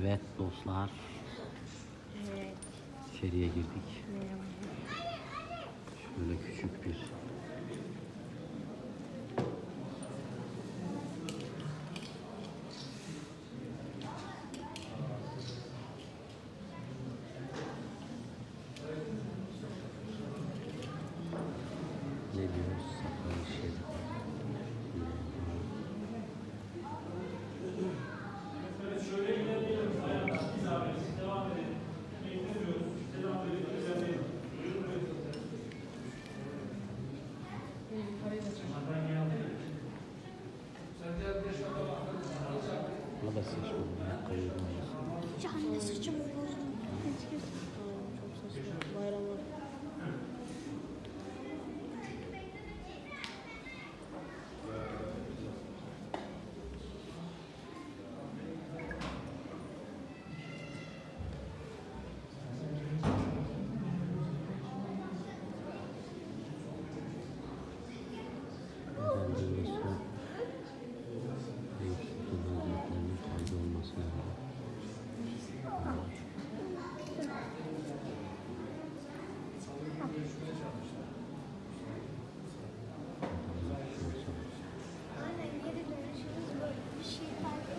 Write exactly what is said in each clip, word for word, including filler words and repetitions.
Evet dostlar. Evet. İçeriye girdik. Merhaba. Şöyle küçük bir ne diyoruz? Saklı şey. Burada seç bunu. Kayırmayız. Canlı saçımı bozdum. Çok saçma. Bayramlar. Aynen geri dönüşümüz böyle bir şey farklı.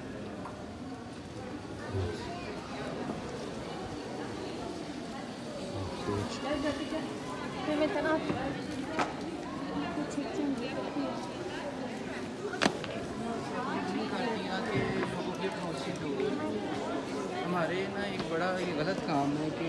Gel gel gel. Mehmet'ten at. Çekeceğim. हमारे ना एक बड़ा ये गलत काम है कि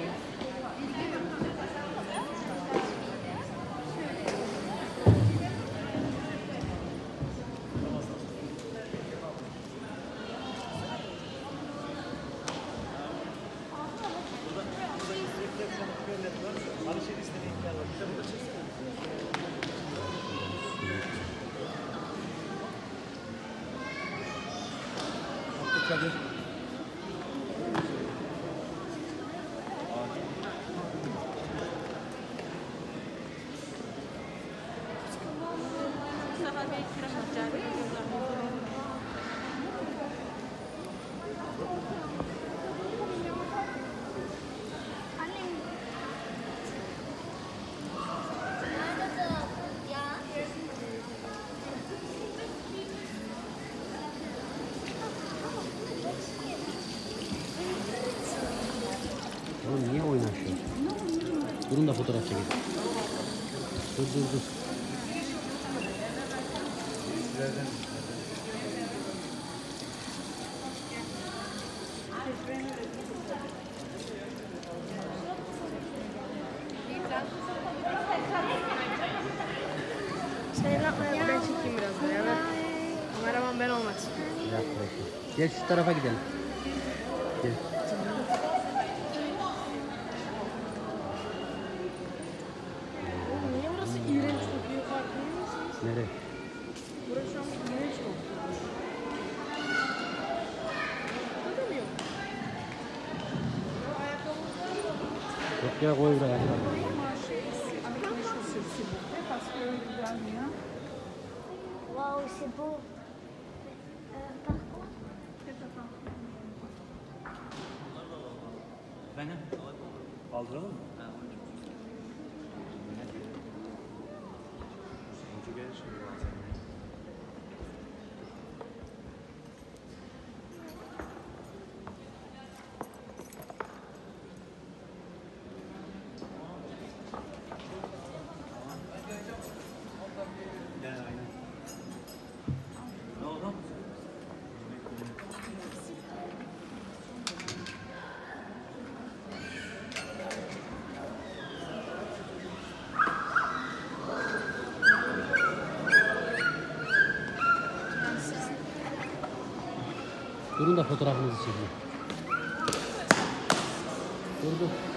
Annem. Nerede ya? Oğlum niye oynaşıyor? Durun da fotoğraf çekelim. Dur dur dur. Sen yapma ya. Ben çekeyim biraz da ya. Ben, kameraman ben olmak istiyorum. Bir dakika bekle. Gel şu tarafa gidelim. Gel. Oğlum niye burası iğrenç kokuyor farkında mısınız? Nereye? Burası şu an iğrenç kokuyor. Burada mı yok? Yok ya koy buraya. Waouh, c'est beau. Euh, par contre, benim Kaldıralım mı? Sıkıntı gelir şimdi bazen. Gel aynen. Ne oldu? Durun da fotoğrafınızı çekeyim. Dur dur.